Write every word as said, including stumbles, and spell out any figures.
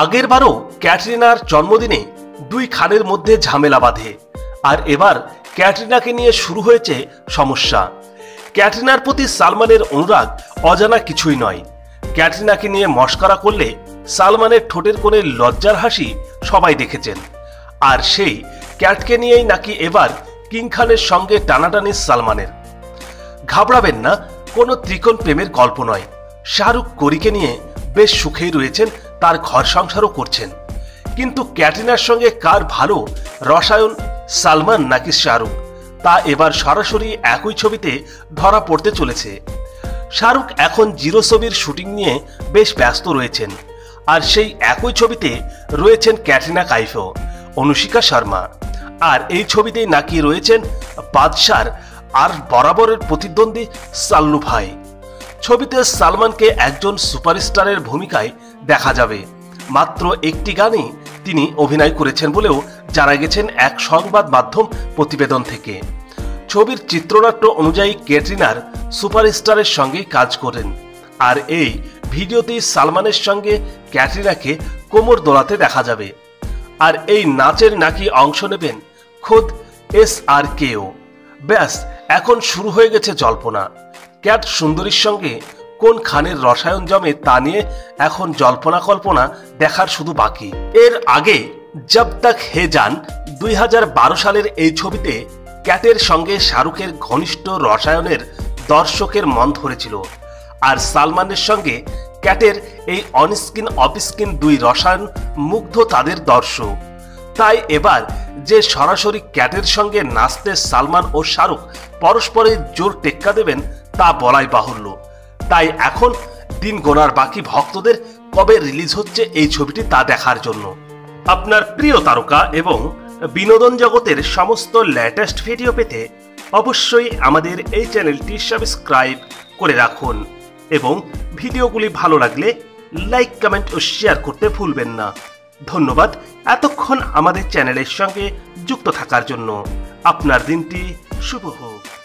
আগের বারও ক্যাটরিনার জন্মদিনে দুই খানের মধ্যে ঝামেলা বাঁধে, আর এবার ক্যাটরিনাকে নিয়ে শুরু হয়েছে সমস্যা। ক্যাটরিনার প্রতি সালমানের অনুরাগ অজানা কিছুই নয়। ক্যাটরিনাকে নিয়ে মশকরা করলে সালমানের ঠোঁটের কোণে লজ্জার হাসি সবাই দেখেছেন। আর সেই ক্যাটকে নিয়েই নাকি এবার কিং খানের সঙ্গে টানাটানি সালমানের। ঘাবড়াবেন না, কোনো ত্রিকোণ প্রেমের গল্প নয়। শাহরুখ কোরিকে নিয়ে বেশ সুখেই রয়েছেন, তার ঘর সংসারও করছেন। কিন্তু ক্যাটরিনার সঙ্গে কার ভালো রসায়ন, সালমান নাকি শাহরুখ, তা এবার সরাসরি একই ছবিতে ধরা পড়তে চলেছে। শাহরুখ এখন জিরো ছবির শুটিং নিয়ে বেশ ব্যস্ত রয়েছেন, আর সেই একই ছবিতে রয়েছেন ক্যাটরিনা কাইফও, অনুষ্কা শর্মা। আর এই ছবিতেই নাকি রয়েছেন বাদশার আর বরাবরের প্রতিদ্বন্দ্বী সাল্লু ভাই। ছবিতে সালমানকে একজন সুপারস্টারের ভূমিকায় দেখা যাবে। মাত্র একটি গানেই তিনি অভিনয় করেছেন বলেও জানা গেছেন এক সংবাদ মাধ্যম প্রতিবেদন থেকে। ছবির চিত্রনাট্য অনুযায়ী ক্যাটরিনার সুপারস্টারের সঙ্গেই কাজ করেন, আর এই ভিডিওতেই সালমানের সঙ্গে ক্যাটরিনাকে কোমর দোলাতে দেখা যাবে। আর এই নাচের নাকি অংশ নেবেন খোদ এস আর কেও। ব্যাস, এখন শুরু হয়ে গেছে জল্পনা। ক্যাট সুন্দরীর সঙ্গে কোন খানের রসায়ন জমে তা নিয়ে এখন জল্পনা কল্পনা দেখার শুধু বাকি। এর আগে জব তক হে জান দুই হাজার বারো সালের এই ছবিতে ক্যাটের সঙ্গে শাহরুখের ঘনিষ্ঠ রসায়নের দর্শকের মন ধরেছিল। আর সালমানের সঙ্গে ক্যাটের এই অনস্ক্রিন অফস্ক্রিন দুই রসায়ন মুগ্ধ তাদের দর্শক। তাই এবার যে সরাসরি ক্যাটের সঙ্গে নাচতে সালমান ও শাহরুখ পরস্পরের জোর টেক্কা দেবেন তা বলাই বাহুল্য। তাই এখন দিন গোনার বাকি ভক্তদের কবে রিলিজ হচ্ছে এই ছবিটি তা দেখার জন্য। আপনার প্রিয় তারকা এবং বিনোদন জগতের সমস্ত লেটেস্ট ভিডিও পেতে অবশ্যই আমাদের এই চ্যানেলটি সাবস্ক্রাইব করে রাখুন, এবং ভিডিওগুলি ভালো লাগলে লাইক, কমেন্ট ও শেয়ার করতে ভুলবেন না। ধন্যবাদ এতক্ষণ আমাদের চ্যানেলের সঙ্গে যুক্ত থাকার জন্য। আপনার দিনটি শুভ হোক।